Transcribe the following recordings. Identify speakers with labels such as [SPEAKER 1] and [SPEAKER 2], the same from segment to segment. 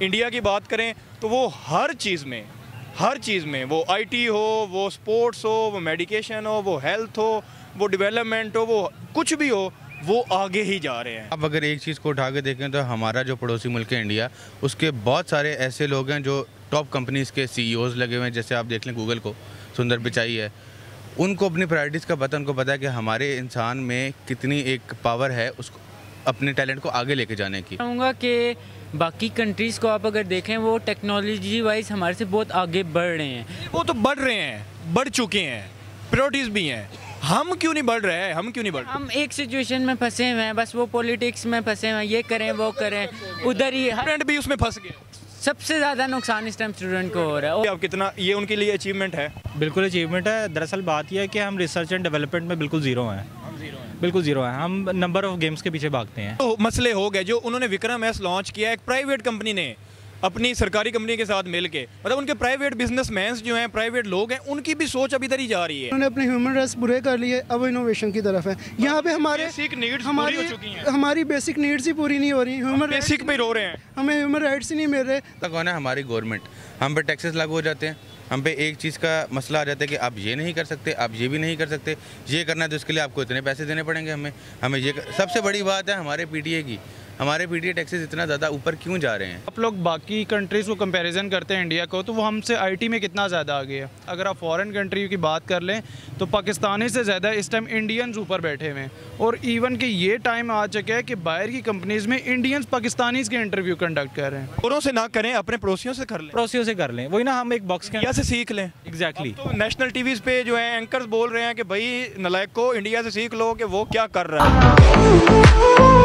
[SPEAKER 1] India की बात करें तो वो हर चीज़ में वो आईटी हो, वो स्पोर्ट्स हो, वो मेडिकेशन हो, वो हेल्थ हो, वो डेवलपमेंट हो, वो कुछ भी हो, वो आगे ही जा रहे हैं।
[SPEAKER 2] अब अगर एक चीज़ को उठा के देखें तो हमारा जो पड़ोसी मुल्क है इंडिया, उसके बहुत सारे ऐसे लोग हैं जो टॉप कंपनीज़ के सीईओज़ लगे हुए हैं। जैसे आप देख लें गूगल को, सुंदर पिचाई है। उनको अपनी प्रायोरिटीज़ का पता, उनको पता है कि हमारे इंसान में कितनी एक पावर है उसको अपने टैलेंट को आगे लेके जाने की।
[SPEAKER 3] कहूँगा कि बाकी कंट्रीज़ को आप अगर देखें वो टेक्नोलॉजी वाइज हमारे से बहुत आगे बढ़ रहे हैं।
[SPEAKER 1] वो तो बढ़ रहे हैं, बढ़ चुके हैं, प्रायोरिटीज़ भी हैं। हम क्यों नहीं बढ़ रहे हैं? हम क्यों नहीं बढ़ रहे?
[SPEAKER 3] हम एक सिचुएशन में फंसे हुए हैं, बस वो पॉलिटिक्स में फंसे हुए हैं, ये करें वो करें, उधर ही
[SPEAKER 1] स्टूडेंट भी उसमें फंस गए।
[SPEAKER 3] सबसे ज़्यादा नुकसान इस टाइम स्टूडेंट को हो रहा है।
[SPEAKER 1] अब कितना ये उनके लिए अचीवमेंट है?
[SPEAKER 4] बिल्कुल अचीवमेंट है। दरअसल बात यह है कि हम रिसर्च एंड डेवलपमेंट में बिल्कुल ज़ीरो हैं। बिल्कुल ज़ीरो है। हम नंबर ऑफ गेम्स के पीछे भागते हैं।
[SPEAKER 1] तो मसले हो गए जो उन्होंने विक्रम एस लॉन्च किया, एक प्राइवेट कंपनी ने अपनी सरकारी कंपनी के साथ मिल के, मतलब उनके प्राइवेट बिजनेसमैन जो हैं, प्राइवेट लोग हैं, उनकी भी सोच अभी इधर ही जा रही है।
[SPEAKER 5] उन्होंने अपने ह्यूमन राइट्स पूरे कर लिए, अब इनोवेशन की तरफ है। यहाँ पे हमारे
[SPEAKER 1] बेसिक नीड्स पूरी हो चुकी हैं।
[SPEAKER 5] हमारी बेसिक नीड्स ही पूरी नहीं हो रही। ह्यूमन
[SPEAKER 1] बेसिक पे रो रहे हैं,
[SPEAKER 5] हमें ह्यूमन राइट्स ही नहीं मिल रहे।
[SPEAKER 2] तक कौन है? हमारी गवर्नमेंट। हम पे टैक्सेस लागू हो जाते हैं, हम पे एक चीज़ का मसला आ जाता है कि आप ये नहीं कर सकते, आप ये भी नहीं कर सकते, ये करना है तो इसके लिए आपको इतने पैसे देने पड़ेंगे। हमें ये सबसे बड़ी बात है हमारे पीटीए की। हमारे पीटीए टैक्सेस इतना ज़्यादा ऊपर क्यों जा रहे हैं?
[SPEAKER 4] आप लोग बाकी कंट्रीज़ को कंपैरिजन करते हैं इंडिया को, तो वो हमसे आईटी में कितना ज़्यादा आगे है। अगर आप फॉरेन कंट्री की बात कर लें तो पाकिस्तानी से ज़्यादा इस टाइम इंडियंस ऊपर बैठे हुए हैं। और इवन कि ये टाइम आ चुका है कि बाहर की कंपनीज़ में इंडियंस पाकिस्तानीज़ के इंटरव्यू कंडक्ट कर रहे हैं।
[SPEAKER 1] औरों से ना करें, अपने पड़ोसियों से कर लें,
[SPEAKER 4] पड़ोसियों से कर लें। वही ना, हम एक बॉक्स के
[SPEAKER 1] इंडिया से सीख लें।
[SPEAKER 4] एग्जैक्टली।
[SPEAKER 1] तो नेशनल टीवीज़ पे जो है एंकर्स बोल रहे हैं कि भाई नलायक को इंडिया से सीख लो कि वो क्या कर रहा है।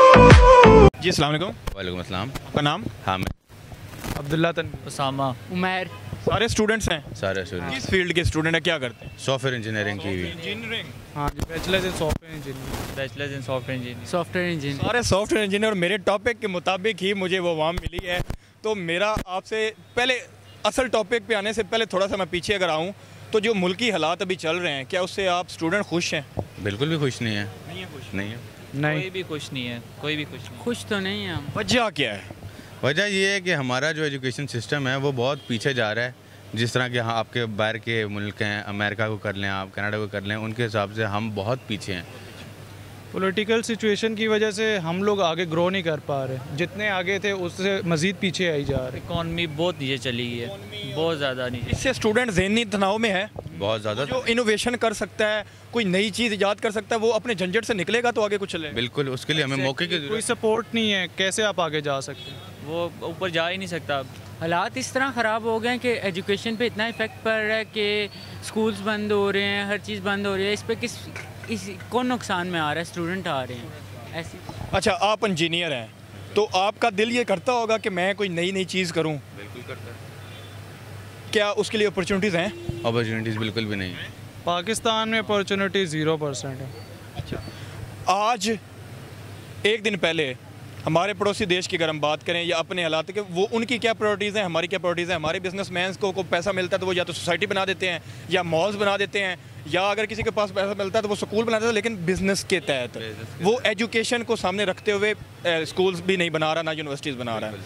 [SPEAKER 1] जी अस्सलाम वालेकुम।
[SPEAKER 2] वालेकुम अस्सलाम।
[SPEAKER 1] आपका नाम?
[SPEAKER 2] हामिद।
[SPEAKER 4] अब्दुल्ला तन
[SPEAKER 3] उसामा, उमैर।
[SPEAKER 1] सारे स्टूडेंट्स हैं?
[SPEAKER 2] सारे स्टूडेंट।
[SPEAKER 1] किस फील्ड के स्टूडेंट हैं, क्या करते हैं?
[SPEAKER 2] सॉफ्टवेयर इंजीनियरिंग की हुई।
[SPEAKER 1] इंजीनियरिंग।
[SPEAKER 4] हाँ जी, bachelors in software engineering.
[SPEAKER 6] Bachelors in software engineering.
[SPEAKER 3] Software engineer.
[SPEAKER 1] सारे सॉफ्टवेयर इंजीनियर। और मेरे टॉपिक के मुताबिक ही मुझे वो वाम मिली है। तो मेरा आपसे पहले असल टॉपिक पे आने से पहले थोड़ा सा मैं पीछे अगर आऊँ तो जो मुल्की हालात अभी चल रहे हैं, क्या उससे आप स्टूडेंट खुश हैं?
[SPEAKER 2] बिल्कुल भी खुश नहीं है।
[SPEAKER 1] नहीं है खुश?
[SPEAKER 2] नहीं है।
[SPEAKER 6] कोई भी खुश नहीं है, कोई भी खुश नहीं।
[SPEAKER 3] खुश तो नहीं है हम।
[SPEAKER 1] वजह क्या है?
[SPEAKER 2] वजह ये है कि हमारा जो एजुकेशन सिस्टम है वो बहुत पीछे जा रहा है। जिस तरह के हाँ आपके बाहर के मुल्क हैं, अमेरिका को कर लें, आप कनाडा को कर लें, उनके हिसाब से हम बहुत पीछे हैं।
[SPEAKER 4] पॉलिटिकल सिचुएशन की वजह से हम लोग आगे ग्रो नहीं कर पा रहे। जितने आगे थे उससे मज़ीद पीछे आई जा रहे।
[SPEAKER 6] इकॉनमी बहुत नीचे चली गई है, बहुत ज़्यादा नीचे।
[SPEAKER 1] इससे स्टूडेंट ज़हनी तनाव में है
[SPEAKER 2] बहुत ज़्यादा।
[SPEAKER 1] जो इनोवेशन कर सकता है, कोई नई चीज़ ईजाद कर सकता है, वो अपने झंझट से निकलेगा तो आगे कुछ चलेगा।
[SPEAKER 2] बिल्कुल, उसके लिए हमें मौके की
[SPEAKER 4] कोई सपोर्ट नहीं है, कैसे आप आगे जा सकते हैं?
[SPEAKER 6] वो ऊपर जा ही नहीं सकता।
[SPEAKER 3] हालात इस तरह ख़राब हो गए हैं कि एजुकेशन पे इतना इफेक्ट पड़ रहा है कि स्कूल्स बंद हो रहे हैं, हर चीज़ बंद हो रही है। इस पे कौन नुकसान में आ रहा है? स्टूडेंट आ रहे हैं ऐसी।
[SPEAKER 1] अच्छा, आप इंजीनियर हैं तो आपका दिल ये करता होगा कि मैं कोई नई चीज़ करूं?
[SPEAKER 2] बिल्कुल करता है।
[SPEAKER 1] क्या उसके लिए अपॉर्चुनिटीज़ हैं?
[SPEAKER 2] अपॉर्चुनिटीज़ बिल्कुल भी नहीं।
[SPEAKER 4] पाकिस्तान में अपॉर्चुनिटी 0% है।
[SPEAKER 1] अच्छा, आज एक दिन पहले हमारे पड़ोसी देश की अगर हम बात करें या अपने हालात के, वो उनकी क्या प्रायोरिटीज़ हैं, हमारी क्या प्रायोरिटीज़ हैं? हमारे बिजनेसमैन को पैसा मिलता है तो वो या तो सोसाइटी बना देते हैं या मॉल्स बना देते हैं, या अगर किसी के पास पैसा मिलता है तो वो स्कूल बना देता है, लेकिन बिज़नेस के तहत वो एजुकेशन को सामने रखते हुए स्कूल्स भी नहीं बना रहा, ना यूनिवर्सिटीज़ बना रहा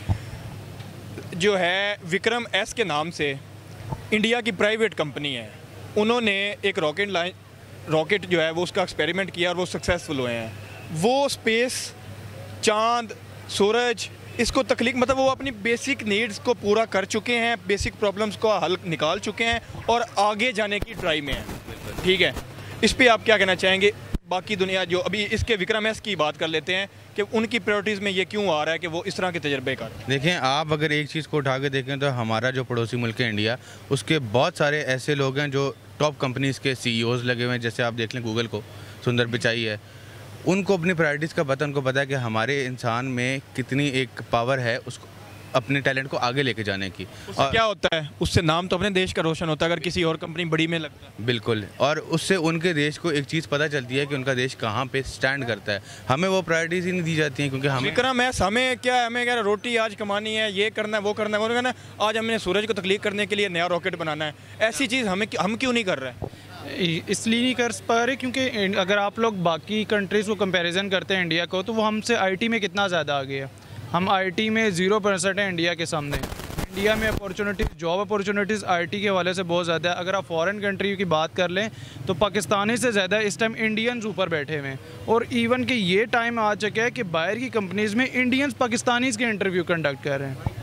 [SPEAKER 1] है। जो है विक्रम एस के नाम से इंडिया की प्राइवेट कंपनी है, उन्होंने एक रॉकेट जो है वो उसका एक्सपेरिमेंट किया और वो सक्सेसफुल हुए हैं। वो स्पेस, चांद, सूरज, इसको तकलीफ, मतलब वो अपनी बेसिक नीड्स को पूरा कर चुके हैं, बेसिक प्रॉब्लम्स को हल निकाल चुके हैं और आगे जाने की ट्राई में हैं। ठीक है, इस पे आप क्या कहना चाहेंगे? बाकी दुनिया जो अभी इसके विक्रम एस की बात कर लेते हैं कि उनकी प्रायोरिटीज़ में ये क्यों आ रहा है कि वो इस तरह के तजर्बे कर।
[SPEAKER 2] देखें, आप अगर एक चीज़ को उठा के देखें तो हमारा जो पड़ोसी मुल्क है इंडिया, उसके बहुत सारे ऐसे लोग हैं जो टॉप कंपनीज़ के सीईओज़ लगे हुए हैं। जैसे आप देख लें गूगल को, सुंदर पिचाई है। उनको अपनी प्रायोरिटीज़ का पता, उनको पता है कि हमारे इंसान में कितनी एक पावर है उसको अपने टैलेंट को आगे लेके जाने की।
[SPEAKER 1] और क्या होता है उससे? नाम तो अपने देश का रोशन होता है अगर किसी और कंपनी बड़ी में लगता है।
[SPEAKER 2] बिल्कुल, और उससे उनके देश को एक चीज़ पता चलती है कि उनका देश कहाँ पे स्टैंड करता है। हमें वो प्रायोरिटीज़ ही नहीं दी जाती हैं क्योंकि हमें
[SPEAKER 1] विक्रम एस हमें क्या रोटी आज कमानी है, ये करना है, वो करना है, वो करना है। आज हमने सूरज को तकलीफ करने के लिए नया रॉकेट बनाना है। ऐसी चीज़ हम क्यों नहीं कर रहे हैं?
[SPEAKER 4] इसलिए नहीं कर पा रहे क्योंकि अगर आप लोग बाकी कंट्रीज़ को कंपैरिजन करते हैं इंडिया को, तो वो हमसे आईटी में कितना ज़्यादा आगे है। हम आईटी में 0% है इंडिया के सामने। इंडिया में अपॉर्चुनिटीज़, जॉब अपॉर्चुनिटीज़ आईटी के हवाले से बहुत ज़्यादा है। अगर आप फॉरेन कंट्री की बात कर लें तो पाकिस्तानी से ज़्यादा इस टाइम इंडियंस ऊपर बैठे हुए हैं। और इवन कि ये टाइम आ चुका है कि बाहर की कंपनीज़ में इंडियंस पाकिस्तानीज़ के इंटरव्यू कंडक्ट कर रहे हैं।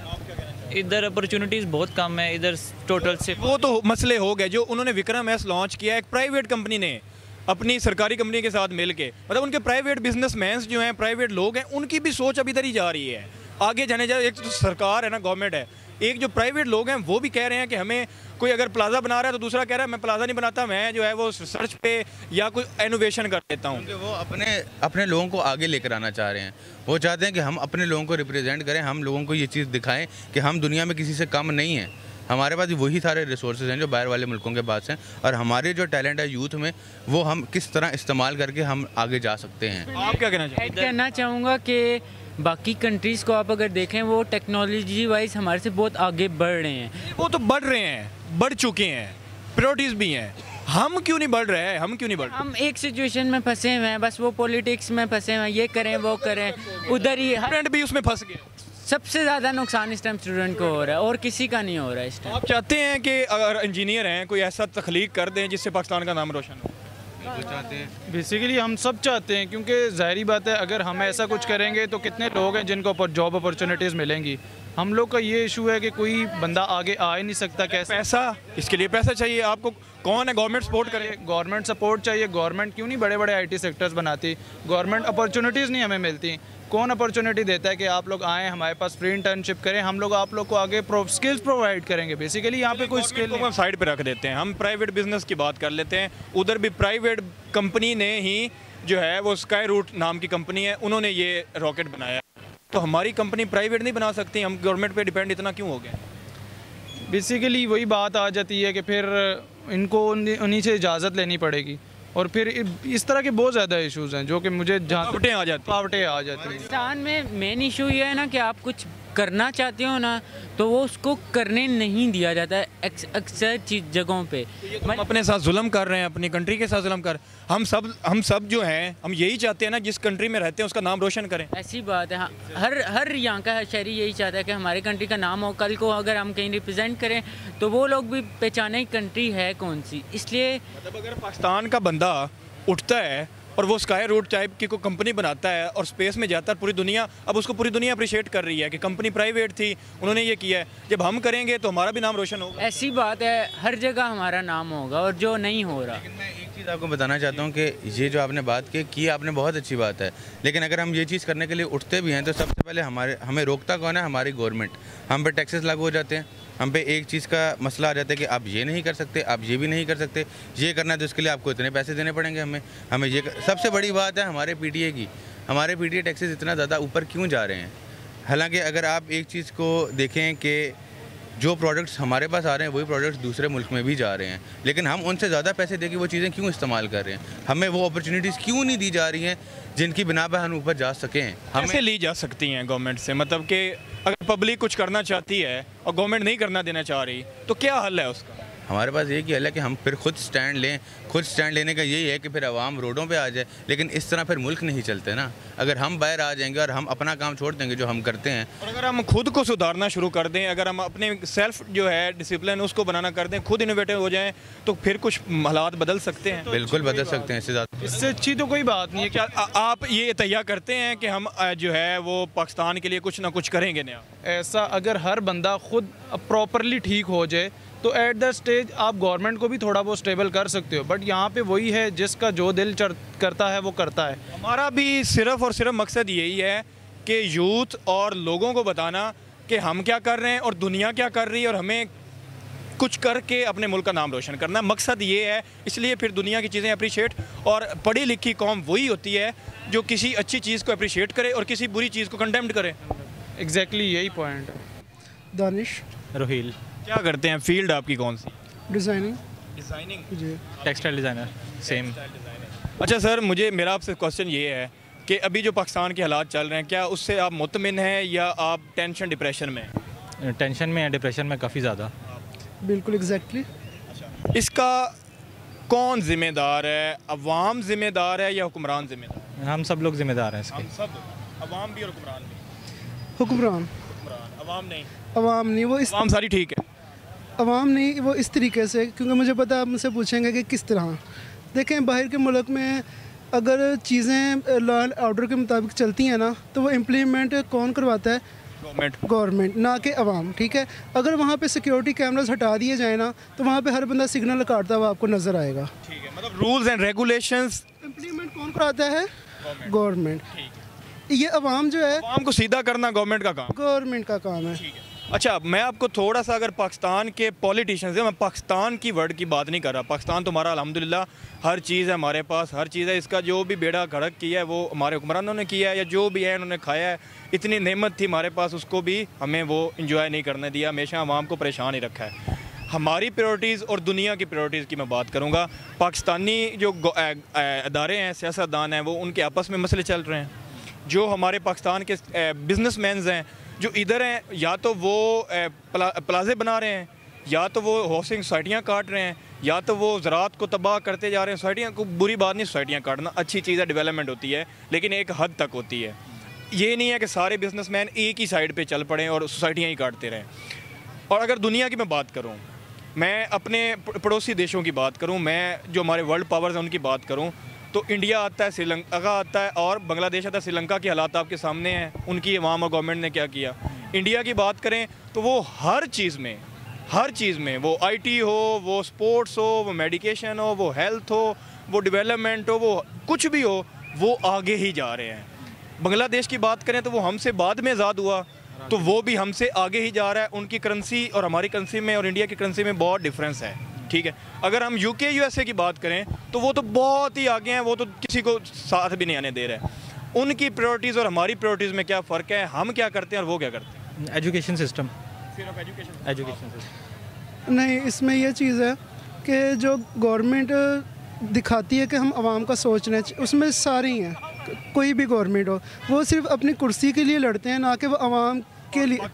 [SPEAKER 6] इधर अपॉर्चुनिटीज़ बहुत कम है, इधर टोटल से
[SPEAKER 1] वो तो मसले हो गए जो उन्होंने विक्रम एस लॉन्च किया एक प्राइवेट कंपनी ने अपनी सरकारी कंपनी के साथ मिल के, मतलब उनके प्राइवेट बिजनेसमैन जो हैं, प्राइवेट लोग हैं, उनकी भी सोच अभी इधर ही जा रही है, आगे जाने जा। एक तो सरकार है ना, गवर्नमेंट है, एक जो प्राइवेट लोग हैं वो भी कह रहे हैं कि हमें कोई अगर प्लाजा बना रहा है तो दूसरा कह रहा है मैं प्लाजा नहीं बनाता, मैं जो है वो सर्च पे या कोई इनोवेशन कर देता हूँ।
[SPEAKER 2] वो अपने लोगों को आगे लेकर आना चाह रहे हैं। वो चाहते हैं कि हम अपने लोगों को रिप्रेजेंट करें, हम लोगों को ये चीज़ दिखाएं कि हम दुनिया में किसी से कम नहीं हैं। हमारे पास वही सारे रिसोर्सेज हैं जो बाहर वाले मुल्कों के पास हैं, और हमारे जो टैलेंट है यूथ में वो हम किस तरह इस्तेमाल करके हम आगे जा सकते हैं।
[SPEAKER 1] आप क्या कहना चाहिए?
[SPEAKER 3] ऐड करना चाहूँगा कि बाकी कंट्रीज़ को आप अगर देखें वो टेक्नोलॉजी वाइज हमारे से बहुत आगे बढ़ रहे हैं।
[SPEAKER 1] वो तो बढ़ रहे हैं, बढ़ चुके हैं, प्रायोरिटीज़ भी हैं। हम क्यों नहीं बढ़ रहे हैं? हम क्यों नहीं बढ़ रहे?
[SPEAKER 3] हम एक सिचुएशन में फंसे हुए हैं, बस वो पॉलिटिक्स में फंसे हुए हैं, ये करें वो करें, उधर ही
[SPEAKER 1] स्टूडेंट भी उसमें फंस गए।
[SPEAKER 3] सबसे ज़्यादा नुकसान इस टाइम स्टूडेंट को हो रहा है और किसी का नहीं हो रहा है इस टाइम।
[SPEAKER 1] आप चाहते हैं कि अगर इंजीनियर हैं कोई ऐसा तख्लीक कर दें जिससे पाकिस्तान का नाम रोशन हो?
[SPEAKER 2] वो चाहते हैं,
[SPEAKER 4] बेसिकली हम सब चाहते हैं, क्योंकि ज़ाहिरी बात है अगर हम ऐसा कुछ करेंगे तो कितने लोग हैं जिनको जॉब अपॉर्चुनिटीज़ मिलेंगी। हम लोग का ये इशू है कि कोई बंदा आगे आ ही नहीं सकता। कैसे?
[SPEAKER 1] पैसा, इसके लिए पैसा चाहिए आपको। कौन है गवर्नमेंट सपोर्ट करे?
[SPEAKER 4] गवर्नमेंट सपोर्ट चाहिए। गवर्नमेंट क्यों नहीं बड़े बड़े आईटी सेक्टर्स बनाती? गवर्नमेंट अपॉर्चुनिटीज़ नहीं हमें मिलती। कौन अपॉर्चुनिटी देता है कि आप लोग आएँ हमारे पास, फ्री इंटर्नशिप करें, हम लोग आप लोग को आगे स्किल्स प्रोवाइड करेंगे। बेसिकली यहाँ पे कोई स्किल
[SPEAKER 1] को हम साइड पे रख देते हैं, हम प्राइवेट बिजनेस की बात कर लेते हैं। उधर भी प्राइवेट कंपनी ने ही जो है वो स्काई रूट नाम की कंपनी है, उन्होंने ये रॉकेट बनाया। तो हमारी कंपनी प्राइवेट नहीं बना सकती, हम गवर्नमेंट पे डिपेंड इतना क्यों हो गए?
[SPEAKER 4] बेसिकली वही बात आ जाती है कि फिर इनको उन्हीं से इजाज़त लेनी पड़ेगी, और फिर इस तरह के बहुत ज़्यादा इश्यूज़ हैं जो कि मुझे
[SPEAKER 1] रुकावटें आ जाती हैं।
[SPEAKER 3] पाकिस्तान में मेन इशू ये है ना कि आप कुछ करना चाहते हो ना तो वो उसको करने नहीं दिया जाता है अक्सर जगहों पे।
[SPEAKER 1] हम अपने साथ जुल्म कर रहे हैं, अपनी कंट्री के साथ जुल्म कर। हम सब जो हैं, हम यही चाहते हैं ना जिस कंट्री में रहते हैं उसका नाम रोशन करें।
[SPEAKER 3] ऐसी बात है। हाँ, हर यहाँ का शहरी यही चाहता है कि हमारे कंट्री का नाम हो। कल को अगर हम कहीं रिप्रेजेंट करें तो वो लोग भी पहचाने कंट्री है कौन सी। इसलिए
[SPEAKER 1] मतलब अगर पाकिस्तान का बंदा उठता है और वो स्काई रूट टाइप की कोई कंपनी बनाता है और स्पेस में जाता है, पूरी दुनिया, अब उसको पूरी दुनिया अप्रिशिएट कर रही है कि कंपनी प्राइवेट थी, उन्होंने ये किया है। जब हम करेंगे तो हमारा भी नाम रोशन होगा।
[SPEAKER 3] ऐसी बात है, हर जगह हमारा नाम होगा और जो नहीं हो रहा।
[SPEAKER 2] लेकिन मैं एक चीज़ आपको बताना चाहता हूँ कि ये जो आपने बात की आपने बहुत अच्छी बात है, लेकिन अगर हम ये चीज़ करने के लिए उठते भी हैं तो सबसे पहले हमें रोकता कौन है? हमारी गवर्नमेंट। हम पे टैक्सेस लागू हो जाते हैं, हम पे एक चीज़ का मसला आ जाता है कि आप ये नहीं कर सकते, आप ये भी नहीं कर सकते, ये करना है तो इसके लिए आपको इतने पैसे देने पड़ेंगे। हमें ये सबसे बड़ी बात है हमारे पीटीए की। हमारे पीटीए टैक्सेस इतना ज़्यादा ऊपर क्यों जा रहे हैं? हालांकि अगर आप एक चीज़ को देखें कि जो प्रोडक्ट्स हमारे पास आ रहे हैं वही प्रोडक्ट्स दूसरे मुल्क में भी जा रहे हैं, लेकिन हम उनसे ज़्यादा पैसे देके वो चीज़ें क्यों इस्तेमाल कर रहे हैं? हमें वो अपॉर्चुनिटीज़ क्यों नहीं दी जा रही हैं जिनकी बिना पर हम ऊपर जा सकें?
[SPEAKER 1] कैसे ली जा सकती हैं गवर्नमेंट से? मतलब कि अगर पब्लिक कुछ करना चाहती है और गवर्नमेंट नहीं करना देना चाह रही तो क्या हल है उसका?
[SPEAKER 2] हमारे पास एक ही हल है कि हम फिर खुद स्टैंड लें। खुद स्टैंड लेने का यही है कि फिर आवाम रोडों पे आ जाए, लेकिन इस तरह फिर मुल्क नहीं चलते ना। अगर हम बाहर आ जाएंगे और हम अपना काम छोड़ देंगे जो हम करते हैं,
[SPEAKER 1] और अगर हम खुद को सुधारना शुरू कर दें, अगर हम अपने सेल्फ जो है डिसिप्लिन उसको बनाना कर दें, खुद इनोवेटिव हो जाएं, तो फिर कुछ हालात बदल सकते हैं।
[SPEAKER 2] बिल्कुल बदल सकते हैं। इससे ज़्यादा
[SPEAKER 4] इससे अच्छी तो कोई बात नहीं है।
[SPEAKER 1] क्या आप ये तैयार करते हैं कि हम जो है वो पाकिस्तान के लिए कुछ ना कुछ करेंगे नया?
[SPEAKER 4] ऐसा अगर हर बंदा खुद प्रॉपरली ठीक हो जाए तो एट द स्टेज आप गवर्नमेंट को भी थोड़ा बहुत स्टेबल कर सकते हो, बट यहाँ पे वही है जिसका जो दिल करता है वो करता है।
[SPEAKER 1] हमारा भी सिर्फ़ और सिर्फ मकसद यही है कि यूथ और लोगों को बताना कि हम क्या कर रहे हैं और दुनिया क्या कर रही है और हमें कुछ करके अपने मुल्क का नाम रोशन करना। मकसद ये है, इसलिए फिर दुनिया की चीज़ें अप्रिशिएट, और पढ़ी लिखी कौम वही होती है जो किसी अच्छी चीज़ को अप्रिशिएट करे और किसी बुरी चीज़ को कंडेम्ड करे।
[SPEAKER 4] एग्जैक्टली यही पॉइंट है।
[SPEAKER 5] दानिश
[SPEAKER 6] रोहिल,
[SPEAKER 1] क्या करते हैं? फील्ड आपकी कौन सी?
[SPEAKER 5] डिज़ाइनिंग।
[SPEAKER 1] डिज़ाइनिंग
[SPEAKER 5] जी।
[SPEAKER 6] Textile designer, same.
[SPEAKER 1] अच्छा सर, मेरा आपसे क्वेश्चन ये है कि अभी जो पाकिस्तान के हालात चल रहे हैं, क्या उससे आप मुतमिन हैं या आप टेंशन डिप्रेशन में?
[SPEAKER 6] टेंशन में है, डिप्रेशन में काफ़ी ज़्यादा।
[SPEAKER 5] बिल्कुल एग्जैक्टली।
[SPEAKER 1] इसका कौन जिम्मेदार है? अवाम जिम्मेदार है या हुक्मरान जिम्मेदार?
[SPEAKER 6] हम सब लोग जिम्मेदार हैं इसके।
[SPEAKER 1] हम सब, अवाम भी और हुक्मरान भी।
[SPEAKER 5] हुक्मरान।
[SPEAKER 1] अवाम नहीं?
[SPEAKER 5] अवाम नहीं, वो इस
[SPEAKER 1] अवाम सारी ठीक है।
[SPEAKER 5] अवाम नहीं, वो इस तरीके से, क्योंकि मुझे पता आप मुझसे पूछेंगे कि किस तरह। देखें, बाहर के मुल्क में अगर चीज़ें लॉ एंड ऑर्डर के मुताबिक चलती हैं ना, तो वो इम्प्लीमेंट कौन करवाता है? गवर्नमेंट, ना कि अवाम। ठीक है, अगर वहाँ पे सिक्योरिटी कैमरास हटा दिए जाए ना, तो वहाँ पे हर बंदा सिग्नल काटता हुआ आपको नज़र आएगा।
[SPEAKER 1] ठीक है, मतलब रूल्स एंड रेगुलेशंस
[SPEAKER 5] इम्प्लीमेंट कौन कराता है? गवर्नमेंट। ये अवाम जो है,
[SPEAKER 1] अवाम को सीधा करना गवर्नमेंट का काम,
[SPEAKER 5] गवर्नमेंट का काम है।
[SPEAKER 1] अच्छा, मैं आपको थोड़ा सा, अगर पाकिस्तान के पॉलिटिशियंस है, मैं पाकिस्तान की वर्ड की बात नहीं कर रहा। पाकिस्तान तो हमारा अल्हम्दुलिल्लाह हर चीज़ है, हमारे पास हर चीज़ है। इसका जो भी बेड़ा गड़क किया है वो हमारे हुक्मरानों ने किया है, या जो भी है उन्होंने खाया है। इतनी नेमत थी हमारे पास, उसको भी हमें वो इंजॉय नहीं करने दिया, हमेशा आवाम को परेशान ही रखा है। हमारी प्रायोरिटीज़ और दुनिया की प्रायोरिटीज़ की मैं बात करूँगा। पाकिस्तानी जो अदारे हैं, सियासतदान हैं, वो उनके आपस में मसले चल रहे हैं। जो हमारे पाकिस्तान के बिजनेसमैन हैं जो इधर हैं, या तो वो प्लाजे बना रहे हैं, या तो वो हाउसिंग सोसाइटियाँ काट रहे हैं, या तो वो ज़राअत को तबाह करते जा रहे हैं। सोसाइटियाँ को बुरी बात नहीं, सोसाइटियाँ काटना अच्छी चीज़ है, डेवलपमेंट होती है, लेकिन एक हद तक होती है। ये नहीं है कि सारे बिजनेसमैन एक ही साइड पे चल पड़ें और सोसाइटियाँ ही काटते रहें। और अगर दुनिया की मैं बात करूँ, मैं अपने पड़ोसी देशों की बात करूँ, मैं जो हमारे वर्ल्ड पावर्स हैं उनकी बात करूँ, तो इंडिया आता है, श्रीलंका आता है और बांग्लादेश आता है। श्रीलंका के हालात आपके सामने हैं, उनकी अवाम और गवर्नमेंट ने क्या किया। इंडिया की बात करें तो वो हर चीज़ में वो आईटी हो, वो स्पोर्ट्स हो, वो मेडिकेशन हो, वो हेल्थ हो, वो डेवलपमेंट हो, वो कुछ भी हो, वो आगे ही जा रहे हैं। बांग्लादेश की बात करें तो वो हमसे बाद में आज़ाद हुआ, तो वो भी हमसे आगे ही जा रहा है। उनकी करेंसी और हमारी करेंसी में और इंडिया की करेंसी में बहुत डिफरेंस है। ठीक है, अगर हम यूके यूएसए की बात करें तो वो तो बहुत ही आगे हैं, वो तो किसी को साथ भी नहीं आने दे रहे हैं। उनकी प्रायोरिटीज़ और हमारी प्रायोरिटीज़ में क्या फ़र्क है? हम क्या करते हैं और वो क्या करते हैं?
[SPEAKER 7] Education system.
[SPEAKER 1] सिर्फ
[SPEAKER 7] एजुकेशन सिस्टम
[SPEAKER 5] नहीं, इसमें यह चीज़ है कि जो गवर्नमेंट दिखाती है कि हम आवाम का सोच रहे हैं, उसमें सारे ही हैं, कोई भी गवर्नमेंट हो, वो सिर्फ अपनी कुर्सी के लिए लड़ते हैं, ना कि वो आवाम के लिए।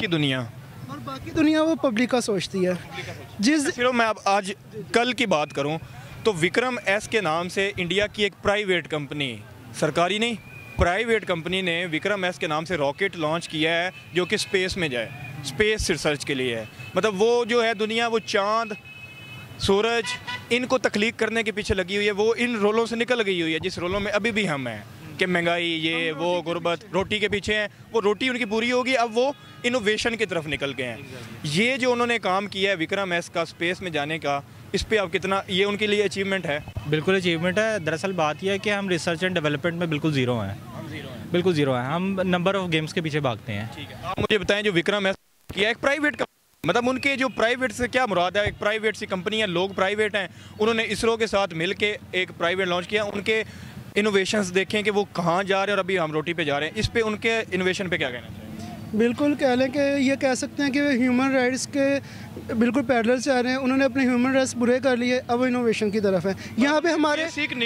[SPEAKER 5] बाकी दुनिया वो पब्लिक का सोचती है।
[SPEAKER 1] सिर्फ मैं अब आज कल की बात करूं तो विक्रम एस के नाम से इंडिया की एक प्राइवेट कंपनी, सरकारी नहीं, प्राइवेट कंपनी ने विक्रम एस के नाम से रॉकेट लॉन्च किया है, जो कि स्पेस में जाए, स्पेस रिसर्च के लिए है। मतलब वो जो है दुनिया, वो चाँद, सूरज, इनको तख्लीक करने के पीछे लगी हुई है। वो इन रोलों से निकल गई हुई है जिस रोलों में अभी भी हम हैं, कि महंगाई, ये वो, गुर्बत, रोटी के पीछे हैं। वो रोटी उनकी पूरी होगी, अब वो इनोवेशन की तरफ निकल गए हैं। ये जो उन्होंने काम किया है विक्रम एस का, स्पेस में जाने का, इस पे आप कितना, ये उनके लिए अचीवमेंट है?
[SPEAKER 7] बिल्कुल अचीवमेंट है। दरअसल बात यह है कि हम रिसर्च एंड डेवलपमेंट में बिल्कुल ज़ीरो हैं। बिल्कुल ज़ीरो हैं। हम नंबर ऑफ गेम्स के पीछे भागते हैं।
[SPEAKER 1] ठीक है, आप मुझे बताएं, जो विक्रम एस किया, एक प्राइवेट, मतलब उनके जो प्राइवेट से क्या मुराद है? एक प्राइवेट सी कंपनी है, लोग प्राइवेट हैं, उन्होंने इसरो के साथ मिल के एक प्राइवेट लॉन्च किया। उनके इनोवेशंस देखें कि वो कहाँ जा रहे हैं और अभी हम रोटी पे जा रहे हैं। इस पे उनके इनोवेशन पे क्या कहना चाहिए?
[SPEAKER 5] बिल्कुल कह लें कि ये कह सकते हैं कि ह्यूमन राइट्स के बिल्कुल पैरेलल से आ रहे हैं। उन्होंने अपने ह्यूमन राइट्स बुरे कर लिए, अब इनोवेशन की तरफ है। यहाँ पे हमारी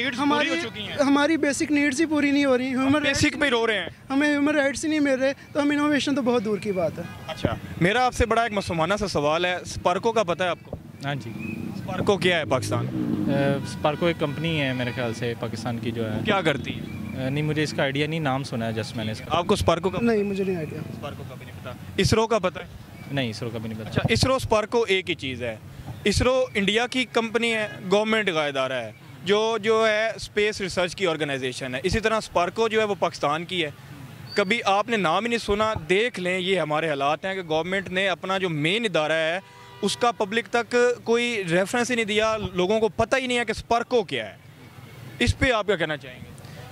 [SPEAKER 5] बेसिक नीड्स ही पूरी नहीं हो रही, ह्यूमन
[SPEAKER 1] बेसिक पे रो रहे हैं,
[SPEAKER 5] हमें ह्यूमन राइट्स ही नहीं मिल रहे, तो हम इनोवेशन तो बहुत दूर की बात है।
[SPEAKER 1] अच्छा, मेरा आपसे बड़ा एक मासूमाना सा सवाल है, स्पार्को का पता है आपको?
[SPEAKER 7] हाँ जी।
[SPEAKER 1] स्पार्को क्या है पाकिस्तान?
[SPEAKER 7] स्पार्को एक कंपनी है मेरे ख्याल से पाकिस्तान की, जो है
[SPEAKER 1] क्या करती है?
[SPEAKER 7] नहीं, मुझे इसका आइडिया नहीं, नाम सुना है जस्ट मैंने इसका।
[SPEAKER 1] आपको स्पार्को का?
[SPEAKER 5] नहीं, मुझे नहीं आइडिया।
[SPEAKER 1] स्पार्को का भी नहीं पता। इसरो का पता है?
[SPEAKER 7] नहीं, इसरो का भी नहीं पता।
[SPEAKER 1] अच्छा, इसरो स्पार्को एक ही चीज़ है। इसरो इंडिया की कंपनी है, गवर्नमेंट का इदारा है, जो है स्पेस रिसर्च की ऑर्गेनाइजेशन है। इसी तरह स्पार्को जो है वो पाकिस्तान की है। कभी आपने नाम ही नहीं सुना। देख लें, ये हमारे हालात हैं कि गवर्नमेंट ने अपना जो मेन इदारा है उसका पब्लिक तक कोई रेफरेंस ही नहीं दिया, लोगों को पता ही नहीं है कि स्पार्को क्या है। इस पे आप क्या कहना चाहेंगे?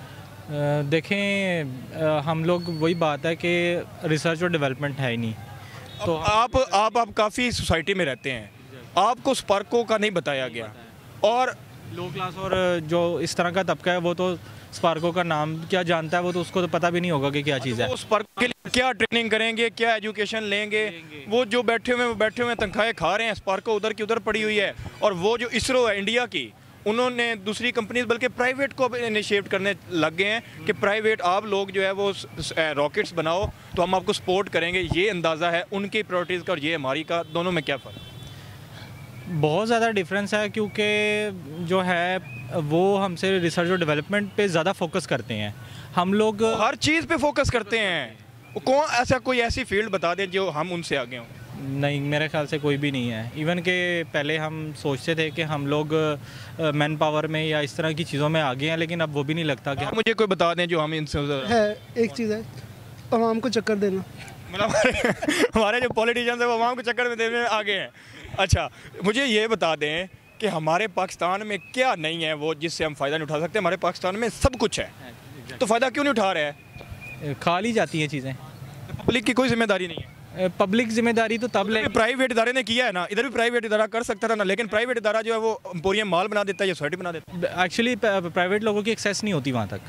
[SPEAKER 7] देखें, हम लोग, वही बात है कि रिसर्च और डेवलपमेंट है ही नहीं।
[SPEAKER 1] तो आप काफ़ी सोसाइटी में रहते हैं, आपको स्पार्को का नहीं बताया गया, और
[SPEAKER 7] लो क्लास और जो इस तरह का तबका है वो तो स्पार्को का नाम क्या जानता है, वो तो उसको तो पता भी नहीं होगा कि क्या चीज़ है।
[SPEAKER 1] वो स्पार्को के लिए क्या ट्रेनिंग करेंगे, क्या एजुकेशन लेंगे? वो जो बैठे हुए तनख्वाहें खा रहे हैं, स्पार्को उधर की उधर पड़ी हुई है। और वो जो इसरो है इंडिया की, उन्होंने दूसरी कंपनीज बल्कि प्राइवेट को इनिशिएट करने लग गए हैं कि प्राइवेट आप लोग जो है वो रॉकेट्स बनाओ तो हम आपको सपोर्ट करेंगे। ये अंदाज़ा है उनकी प्रायोरिटीज़ का और ये हमारी का, दोनों में क्या फ़र्क?
[SPEAKER 7] बहुत ज़्यादा डिफरेंस है, क्योंकि जो है वो हमसे रिसर्च और डेवलपमेंट पे ज़्यादा फोकस करते हैं। हम लोग
[SPEAKER 1] हर चीज़ पे फोकस करते हैं, कौन ऐसा कोई ऐसी फील्ड बता दें जो हम उनसे आगे हों?
[SPEAKER 7] नहीं, मेरे ख्याल से कोई भी नहीं है। इवन के पहले हम सोचते थे कि हम लोग मैन पावर में या इस तरह की चीज़ों में आगे हैं, लेकिन अब वो भी नहीं लगता कि
[SPEAKER 1] मुझे कोई बता दें जो हम इनसे
[SPEAKER 5] है। एक चीज़ है, आवाम को चक्कर देना।
[SPEAKER 1] मतलब हमारे जो पॉलिटिशियंस हैं वो आवाम को चक्कर में देने में आगे हैं। अच्छा, मुझे ये बता दें कि हमारे पाकिस्तान में क्या नहीं है वो जिससे हम फ़ायदा नहीं उठा सकते? हमारे पाकिस्तान में सब कुछ है, तो फ़ायदा क्यों नहीं उठा रहे हैं?
[SPEAKER 7] खा ली जाती हैं चीज़ें।
[SPEAKER 1] पब्लिक की कोई जिम्मेदारी नहीं है।
[SPEAKER 7] पब्लिक जिम्मेदारी तो तब ले,
[SPEAKER 1] प्राइवेट इदारे ने किया है ना, इधर भी प्राइवेट इदारा कर सकता था ना, लेकिन प्राइवेट इदारा जो है वो एम्पोरियम माल बना देता है या सोसाइटी बना देता है।
[SPEAKER 7] एक्चुअली प्राइवेट लोगों की एक्सेस नहीं होती वहाँ तक,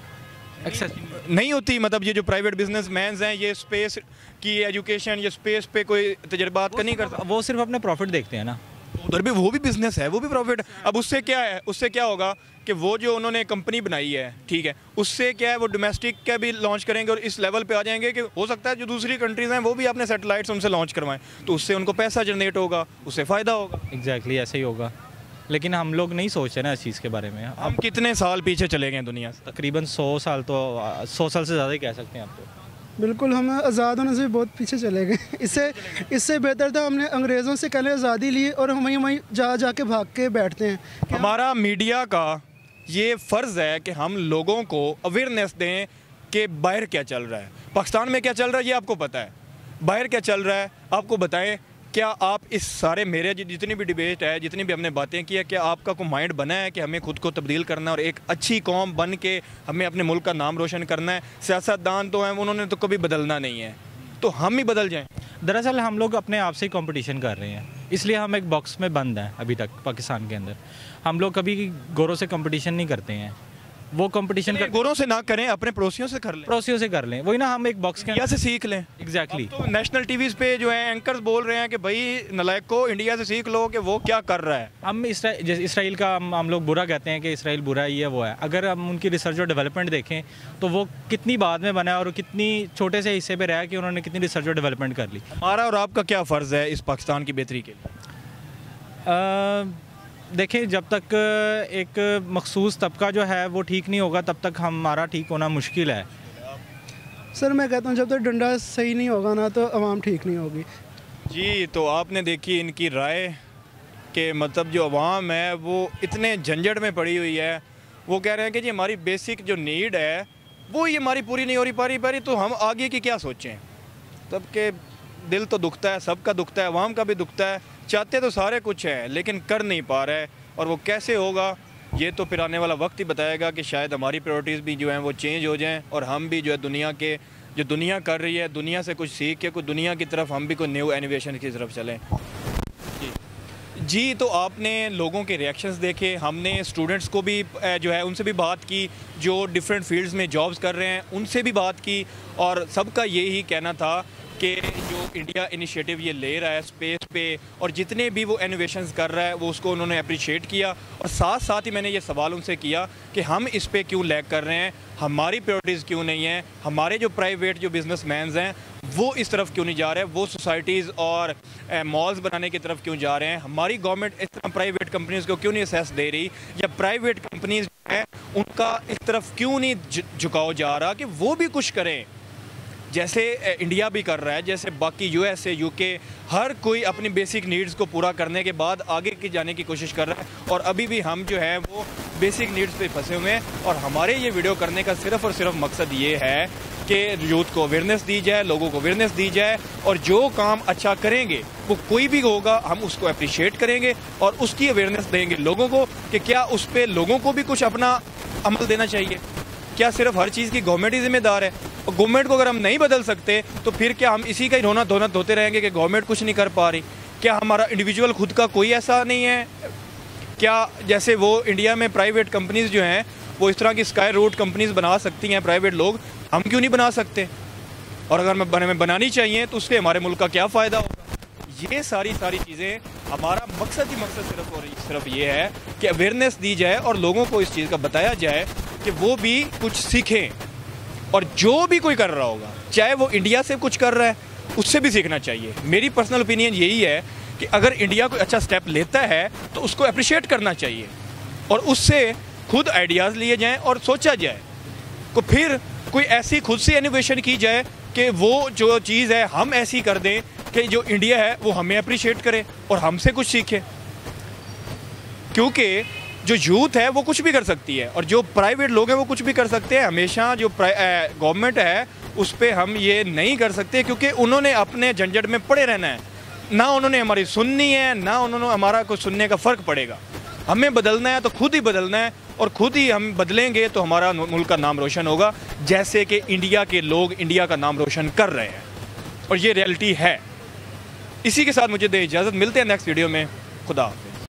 [SPEAKER 7] एक्सेस
[SPEAKER 1] नहीं होती। मतलब ये जो प्राइवेट बिजनेसमैन हैं ये स्पेस की एजुकेशन या स्पेस पे कोई तजर्बात का नहीं करता,
[SPEAKER 7] वो सिर्फ अपने प्रॉफिट देखते हैं ना।
[SPEAKER 1] उधर भी वो भी बिजनेस है, वो भी प्रॉफिट। अब उससे क्या है, उससे क्या होगा कि वो जो उन्होंने कंपनी बनाई है, ठीक है, उससे क्या है वो डोमेस्टिक का भी लॉन्च करेंगे और इस लेवल पे आ जाएंगे कि हो सकता है जो दूसरी कंट्रीज़ हैं वो भी अपने सैटेलाइट्स उनसे लॉन्च करवाएं, तो उससे उनको पैसा जनरेट होगा, उससे फ़ायदा होगा।
[SPEAKER 7] एग्जैक्टली ऐसे ही होगा, लेकिन हम लोग नहीं सोचते ना इस चीज़ के बारे में।
[SPEAKER 1] हम कितने साल पीछे चले गए दुनिया से?
[SPEAKER 7] तकरीबन 100 साल, तो 100 साल से ज़्यादा ही कह सकते हैं आप तो।
[SPEAKER 5] बिल्कुल, हम आज़ाद होने से भी बहुत पीछे चले गए। इससे बेहतर था हमने अंग्रेज़ों से पहले आज़ादी ली और हम वहीं जा के भाग के बैठते हैं।
[SPEAKER 1] हमारा मीडिया का ये फ़र्ज़ है कि हम लोगों को अवेयरनेस दें कि बाहर क्या चल रहा है, पाकिस्तान में क्या चल रहा है ये आपको पता है, बाहर क्या चल रहा है आपको बताएं। क्या आप इस सारे मेरे जितनी भी डिबेट है, जितनी भी हमने बातें की है, क्या आपका कोई माइंड बना है कि हमें खुद को तब्दील करना है और एक अच्छी कौम बन के हमें अपने मुल्क का नाम रोशन करना है? सियासतदान तो हैं, उन्होंने तो कभी बदलना नहीं है, तो हम ही बदल जाएं।
[SPEAKER 7] दरअसल हम लोग अपने आप से ही कंपटीशन कर रहे हैं, इसलिए हम एक बॉक्स में बंद हैं अभी तक पाकिस्तान के अंदर। हम लोग कभी गोरों से कंपटीशन नहीं करते हैं, वो कंपटीशन
[SPEAKER 1] गोरों से ना करें, अपने पड़ोसियों से कर लें,
[SPEAKER 7] पड़ोसियों से कर लें। वही ना, हम एक बॉक्स के
[SPEAKER 1] इंडिया से सीख लें।
[SPEAKER 7] एग्जैक्टली।
[SPEAKER 1] तो नेशनल टीवीज़ पे जो है एंकर्स बोल रहे हैं कि भाई नलायक को इंडिया से सीख लो कि वो क्या कर रहा है।
[SPEAKER 7] हम इसराइल का हम लोग बुरा कहते हैं कि इसराइल बुरा ही है, वो है। अगर हम उनकी रिसर्च और डेवलपमेंट देखें तो वो कितनी बाद में बना है और कितनी छोटे से हिस्से पे रहा कि उन्होंने कितनी रिसर्च और डेवलपमेंट कर ली।
[SPEAKER 1] हमारा और आपका क्या फ़र्ज़ है इस पाकिस्तान की बेहतरी के लिए?
[SPEAKER 7] देखें, जब तक एक मखसूस तबका जो है वो ठीक नहीं होगा तब तक हमारा ठीक होना मुश्किल है।
[SPEAKER 5] सर मैं कहता हूँ जब तक डंडा सही नहीं होगा ना तो आवाम ठीक नहीं होगी।
[SPEAKER 1] जी, तो आपने देखी इनकी राय कि मतलब जो आवाम है वो इतने झंझट में पड़ी हुई है। वो कह रहे हैं कि जी हमारी बेसिक जो नीड है वो ये हमारी पूरी नहीं हो रही पारी तो हम आगे की क्या सोचें। सबके दिल तो दुखता है, सबका दुखता है, आवाम का भी दुखता है। चाहते तो सारे कुछ है लेकिन कर नहीं पा रहे, और वो कैसे होगा ये तो फिर आने वाला वक्त ही बताएगा कि शायद हमारी प्रायोरिटीज़ भी जो हैं वो चेंज हो जाएं और हम भी जो है दुनिया के जो दुनिया कर रही है, दुनिया से कुछ सीख के कुछ दुनिया की तरफ हम भी कोई न्यू इनोवेशन की तरफ चलें। जी, तो आपने लोगों के रिएक्शंस देखे, हमने स्टूडेंट्स को भी जो है उनसे भी बात की जो डिफरेंट फील्ड्स में जॉब्स कर रहे हैं, उनसे भी बात की, और सबका यही कहना था कि जो इंडिया इनिशिएटिव ये ले रहा है स्पेस पे और जितने भी वो इनोवेशंस कर रहा है वो उसको उन्होंने अप्रिशिएट किया। और साथ साथ ही मैंने ये सवाल उनसे किया कि हम इस पे क्यों लैग कर रहे हैं, हमारी प्रायोरिटीज़ क्यों नहीं हैं, हमारे जो प्राइवेट जो बिजनेसमैन्स हैं वो इस तरफ क्यों नहीं जा रहे हैं, वो सोसाइटीज़ और मॉल्स बनाने की तरफ क्यों जा रहे हैं, हमारी गवर्नमेंट इस तरह प्राइवेट कंपनीज़ को क्यों नहीं असेस दे रही, या प्राइवेट कंपनीज़ जो है उनका इस तरफ क्यों नहीं झुकाव जा रहा कि वो भी कुछ करें जैसे इंडिया भी कर रहा है, जैसे बाकी यूएसए यूके हर कोई अपनी बेसिक नीड्स को पूरा करने के बाद आगे की जाने की कोशिश कर रहा है। और अभी भी हम जो है वो बेसिक नीड्स पे फंसे हुए हैं। और हमारे ये वीडियो करने का सिर्फ़ और सिर्फ मकसद ये है कि यूथ को अवेयरनेस दी जाए, लोगों को अवेयरनेस दी जाए, और जो काम अच्छा करेंगे वो कोई भी होगा हम उसको अप्रिशिएट करेंगे और उसकी अवेयरनेस देंगे लोगों को कि क्या उस पर लोगों को भी कुछ अपना अमल देना चाहिए। क्या सिर्फ हर चीज़ की गवर्नमेंट ही जिम्मेदार है? और गवर्नमेंट को अगर हम नहीं बदल सकते तो फिर क्या हम इसी का ही रोना धोना धोते रहेंगे कि गवर्नमेंट कुछ नहीं कर पा रही? क्या हमारा इंडिविजुअल खुद का कोई ऐसा नहीं है? क्या जैसे वो इंडिया में प्राइवेट कंपनीज़ जो हैं वो इस तरह की स्काई रूट कंपनीज़ बना सकती हैं प्राइवेट लोग, हम क्यों नहीं बना सकते? और अगर हमें बनानी चाहिए तो उससे हमारे मुल्क का क्या फ़ायदा होगा? ये सारी चीज़ें हमारा मकसद सिर्फ और सिर्फ ये है कि अवेयरनेस दी जाए और लोगों को इस चीज़ का बताया जाए कि वो भी कुछ सीखें, और जो भी कोई कर रहा होगा चाहे वो इंडिया से कुछ कर रहा है उससे भी सीखना चाहिए। मेरी पर्सनल ओपिनियन यही है कि अगर इंडिया कोई अच्छा स्टेप लेता है तो उसको अप्रिशिएट करना चाहिए और उससे खुद आइडियाज़ लिए जाएं और सोचा जाए को फिर कोई ऐसी खुद से इनोवेशन की जाए कि वो जो चीज़ है हम ऐसी कर दें कि जो इंडिया है वो हमें अप्रिशिएट करे और हमसे कुछ सीखे, क्योंकि जो यूथ है वो कुछ भी कर सकती है और जो प्राइवेट लोग हैं वो कुछ भी कर सकते हैं। हमेशा जो गवर्नमेंट है उस पर हम ये नहीं कर सकते, क्योंकि उन्होंने अपने झंझट में पड़े रहना है, ना उन्होंने हमारी सुननी है, ना उन्होंने हमारा कुछ सुनने का फ़र्क पड़ेगा। हमें बदलना है तो खुद ही बदलना है, और खुद ही हम बदलेंगे तो हमारा मुल्क का नाम रोशन होगा, जैसे कि इंडिया के लोग इंडिया का नाम रोशन कर रहे हैं, और ये रियलिटी है। इसी के साथ मुझे दे इजाज़त, मिलते हैं नेक्स्ट वीडियो में। खुदा हाफ़िज़।